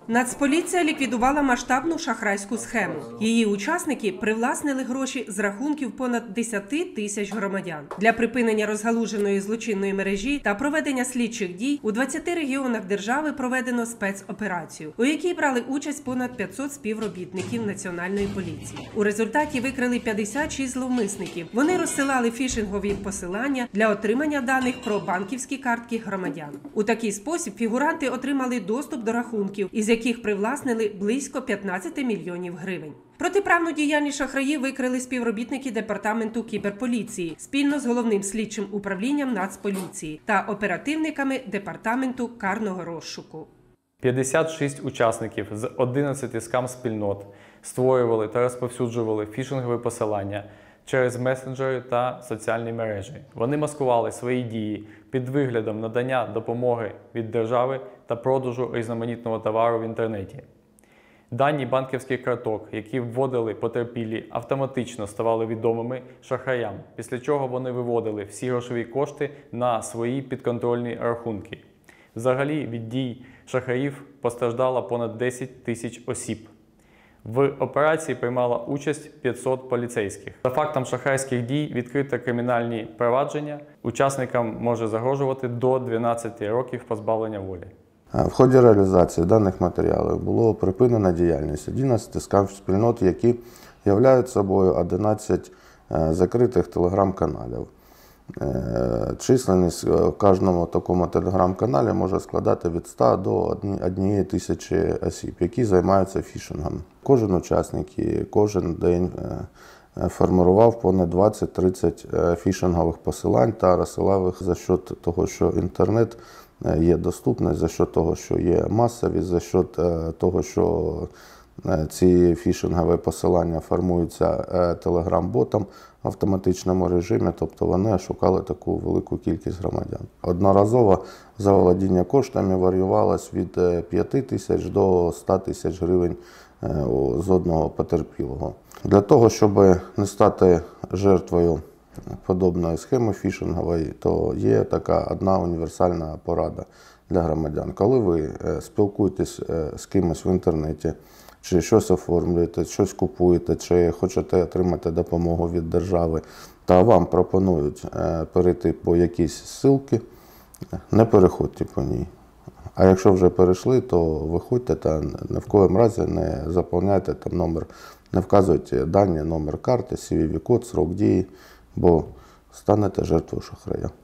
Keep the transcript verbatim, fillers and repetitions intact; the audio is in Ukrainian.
Нацполіція ліквідувала масштабну шахрайську схему. Її учасники привласнили гроші з рахунків понад десять тисяч громадян. Для припинення розгалуженої злочинної мережі та проведення слідчих дій у двадцяти регіонах держави проведено спецоперацію, у якій брали участь понад п'ятсот співробітників Національної поліції. У результаті викрили п'ятдесят шість зловмисників. Вони розсилали фішингові посилання для отримання даних про банківські картки громадян. У такий спосіб фігуранти отримали доступ до рахунків, із яких привласнили близько п'ятнадцяти мільйонів гривень. Протиправну діяльність шахраїв викрили співробітники Департаменту кіберполіції спільно з Головним слідчим управлінням Нацполіції та оперативниками Департаменту карного розшуку. п'ятдесят шість учасників з одинадцяти скам-спільнот створювали та розповсюджували фішингові посилання через месенджери та соціальні мережі. Вони маскували свої дії під виглядом надання допомоги від держави та продажу різноманітного товару в інтернеті. Дані банківських карток, які вводили потерпілі, автоматично ставали відомими шахраям, після чого вони виводили всі грошові кошти на свої підконтрольні рахунки. Взагалі від дій шахраїв постраждало понад десять тисяч осіб. В операції приймало участь п'ятсот поліцейських. За фактом шахрайських дій відкрито кримінальні провадження. Учасникам може загрожувати до дванадцяти років позбавлення волі. В ході реалізації даних матеріалів було припинена діяльність одинадцяти скам-спільнот, які являють собою одинадцять закритих телеграм-каналів. Численність в кожному такому телеграм-каналі може складати від ста до однієї тисячі осіб, які займаються фішингом. Кожен учасник і кожен день формував понад двадцять-тридцять фішингових посилань та розсилав їх за счет того, що інтернет є доступний, за счет того, що є масовість, за счет того, що ці фішингові посилання формуються телеграм-ботом в автоматичному режимі, тобто вони шукали таку велику кількість громадян. Одноразово заволодіння коштами варіювалось від п'яти тисяч до ста тисяч гривень з одного потерпілого. Для того, щоб не стати жертвою подобної схеми фішингової, то є така одна універсальна порада для громадян. Коли ви спілкуєтесь з кимось в інтернеті, чи щось оформлюєте, щось купуєте, чи хочете отримати допомогу від держави, та вам пропонують перейти по якійсь ссылці, не переходьте по ній. А якщо вже перейшли, то виходьте та ні в коєму разі не заповняйте там номер, не вказуйте дані, номер карти, сі ві ві-код, срок дії, бо станете жертвою шахрая.